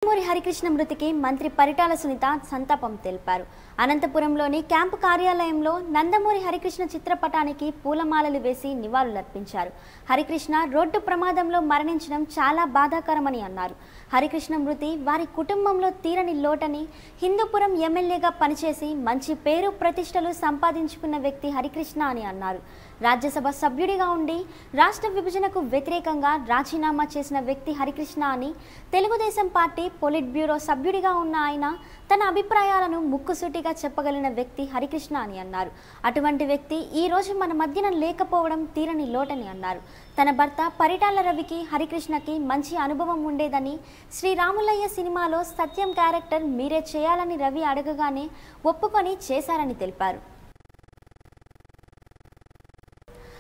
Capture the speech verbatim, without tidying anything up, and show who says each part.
Speaker 1: నందమూరి హరికృష్ణ మృతికి మంత్రి పరిటాల సునీత సంతాపం తెలిపారు. అనంతపురంలోని క్యాంపు కార్యాలయంలో నందమూరి హరికృష్ణ చిత్రపటానికి పూలమాలలు వేసి నివాళులర్పించారు. హరికృష్ణ రోడ్డు ప్రమాదంలో మరణించడం చాలా బాధాకరమని అన్నారు. హరికృష్ణ మృతి వారి కుటుంబంలో తీరని లోటని, హిందూపురం ఎమ్మెల్యేగా పనిచేసి మంచి పేరు ప్రతిష్టలు సంపాదించుకున్న వ్యక్తి హరికృష్ణ అని అన్నారు. రాజ్యసభ సభ్యుడిగా ఉండి రాష్ట్ర విభజనకు వ్యతిరేకంగా రాజీనామా చేసిన వ్యక్తి హరికృష్ణ అని, తెలుగుదేశం పార్టీ పొలిట్ బ్యూరో సభ్యుడిగా ఉన్న ఆయన తన అభిప్రాయాలను ముక్కుసూటిగా చెప్పగలిగిన వ్యక్తి హరికృష్ణ అని అన్నారు. అటువంటి వ్యక్తి ఈ రోజు మన మధ్యన లేకపోవడం తీరని లోటని అన్నారు. తన భర్త పరిటాల రవికి హరికృష్ణకి మంచి అనుభవం ఉండేదని, శ్రీరాములయ్య సినిమాలో సత్యం క్యారెక్టర్ మీరే చేయాలని రవి అడగగానే ఒప్పుకొని చేశారని తెలిపారు.